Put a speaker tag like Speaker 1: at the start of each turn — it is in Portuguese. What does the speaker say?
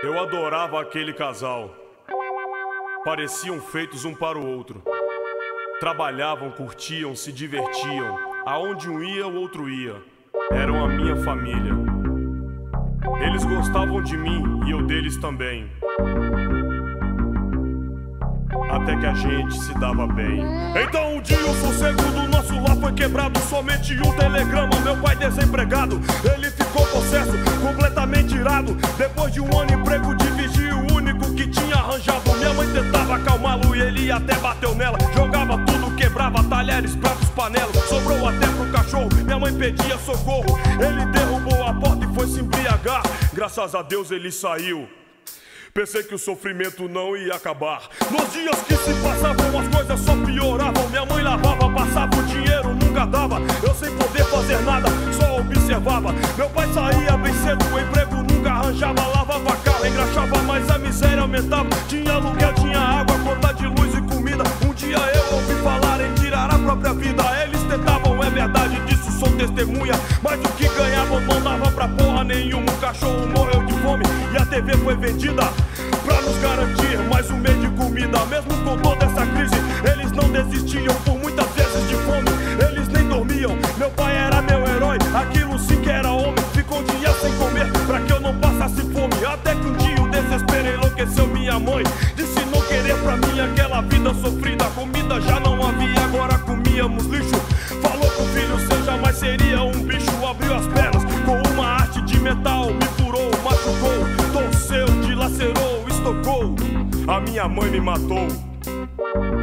Speaker 1: Eu adorava aquele casal. Pareciam feitos um para o outro. Trabalhavam, curtiam, se divertiam. Aonde um ia, o outro ia. Eram a minha família. Eles gostavam de mim e eu deles também. Até que a gente se dava bem. Então um dia o sossego do nosso lar foi quebrado. Somente um telegrama, meu pai desempregado. Ele ficou possesso, completamente irado. Depois de um ano emprego de vigia, o único que tinha arranjado. Minha mãe tentava acalmá-lo e ele até bateu nela. Jogava tudo, quebrava talheres, pratos, panelas. Sobrou até pro cachorro, minha mãe pedia socorro. Ele derrubou a porta e foi se embriagar. Graças a Deus ele saiu. Pensei que o sofrimento não ia acabar. Nos dias que se passavam as coisas só pioravam. Minha mãe lavava, passava o dinheiro, nunca dava. Eu sem poder fazer nada, só observava. Meu pai saía bem cedo, o emprego nunca arranjava. Lavava carro, engraxava, mas a miséria aumentava. Tinha aluguel, tinha água, conta de luz e comida. Um dia eu ouvi falar em tirar a própria vida. Eles tentavam, é verdade, disso sou testemunha. Mas o que ganhavam não dava pra porra nenhuma. O cachorro morreu de fome e a TV foi vendida pra nos garantir mais um mês de comida. Mesmo com toda essa crise, eles não desistiam. Por muitas vezes de fome, eles nem dormiam. Meu pai era meu herói, aquilo sim que era homem. Ficou um dia sem comer pra que eu não passasse fome. Até que um dia o desespero enlouqueceu minha mãe. Disse não querer pra mim aquela vida sofrida. Comida já não havia, agora comíamos lixo. Falou pro filho, seu jamais seria um bicho. Abriu as pernas com uma haste de metal. Me furou, machucou, torceu, dilacerou, estocou. A minha mãe me matou.